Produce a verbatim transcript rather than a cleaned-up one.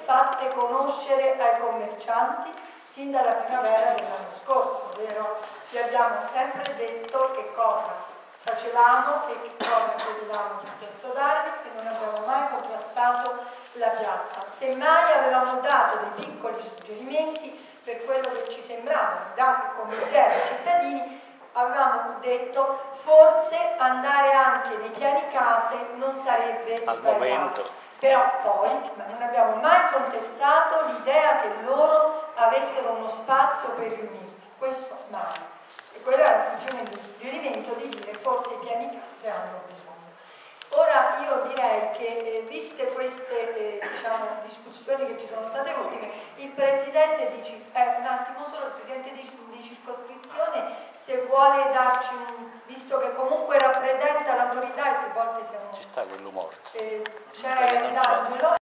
fatte conoscere ai commercianti sin dalla primavera dell'anno scorso, vero? Vi abbiamo sempre detto che cosa facevamo e che cosa credevamo giusto darvi e non abbiamo mai contrastato la piazza. Semmai avevamo dato dei piccoli suggerimenti per quello che ci sembravano, dati come idea ai cittadini, avevamo detto forse andare anche nei piani case non sarebbe al sbagliato. momento. Però poi ma non abbiamo mai contestato l'idea che loro avessero uno spazio per riunirsi, questo mai. E quello era semplicemente un suggerimento di dire forse i piani case hanno bisogno. Ora io direi che eh, viste queste eh, diciamo, discussioni che ci sono state ultime, il Presidente di, eh, un attimo solo, il Presidente di, di circoscrizione se vuole darci un, visto che comunque rappresenta l'autorità e più volte siamo... Ci sta quello morto. Eh, c'è D'Angelo.